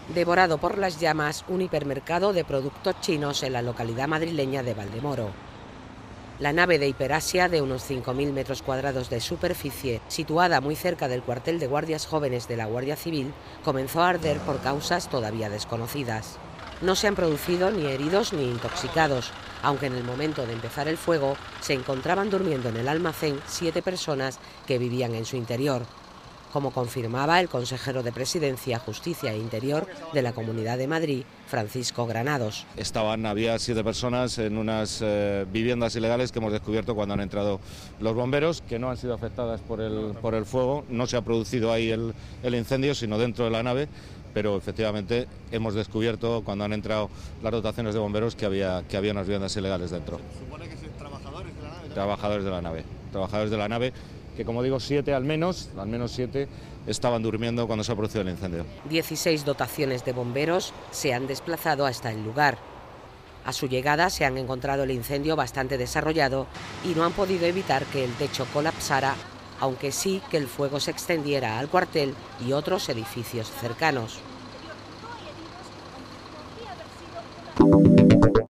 Devorado por las llamas, un hipermercado de productos chinos en la localidad madrileña de Valdemoro. La nave de Hiperasia, de unos 5.000 metros cuadrados de superficie, situada muy cerca del cuartel de guardias jóvenes de la Guardia Civil, comenzó a arder por causas todavía desconocidas. No se han producido ni heridos ni intoxicados, aunque en el momento de empezar el fuego se encontraban durmiendo en el almacén 7 personas que vivían en su interior, como confirmaba el consejero de Presidencia, Justicia e Interior de la Comunidad de Madrid, Francisco Granados. Había 7 personas en unas viviendas ilegales que hemos descubierto cuando han entrado los bomberos, que no han sido afectadas por el fuego. No se ha producido ahí el incendio, sino dentro de la nave, pero efectivamente hemos descubierto cuando han entrado las dotaciones de bomberos que había unas viviendas ilegales dentro. ¿Se supone que son trabajadores de la nave? Trabajadores de la nave, que como digo, 7 al menos 7 estaban durmiendo cuando se ha producido el incendio. 16 dotaciones de bomberos se han desplazado hasta el lugar. A su llegada se han encontrado el incendio bastante desarrollado y no han podido evitar que el techo colapsara, aunque sí que el fuego se extendiera al cuartel y otros edificios cercanos.